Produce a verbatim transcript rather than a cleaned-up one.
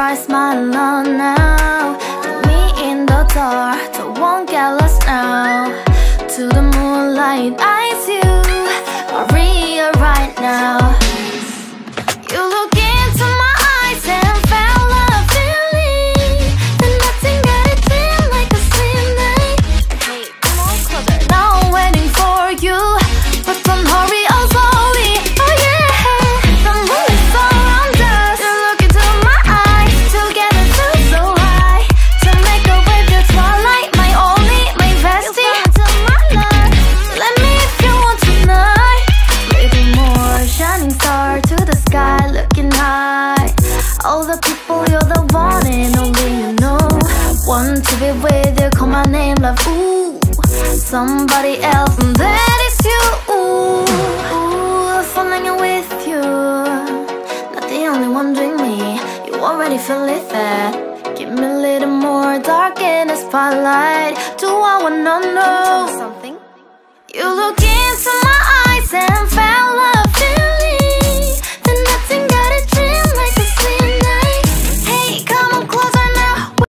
bright smile on now. Put me in the dark, don't won't get lost now. To the moonlight, eyes you are real right now. You look into my eyes and felt a feeling that nothing got it feel like a slim night. Hey, come on closer. Now I'm waiting for you, but don't hurry, oh slowly. Oh yeah, the moon is around us. You look into my eyes, together feel so high. To make a wave, the twilight, my only, my bestie. You my love. Let me if you want tonight. Little more shining star to the sky, looking high. All the people, you're the one and only you know. Want to be with you, call my name, love, ooh. Somebody else, and that is you, ooh. Ooh, falling in with you. Not the only one doing me, you already feel it there. Give me a little more dark in the spotlight. Do I wanna know something? You look into my eyes and fell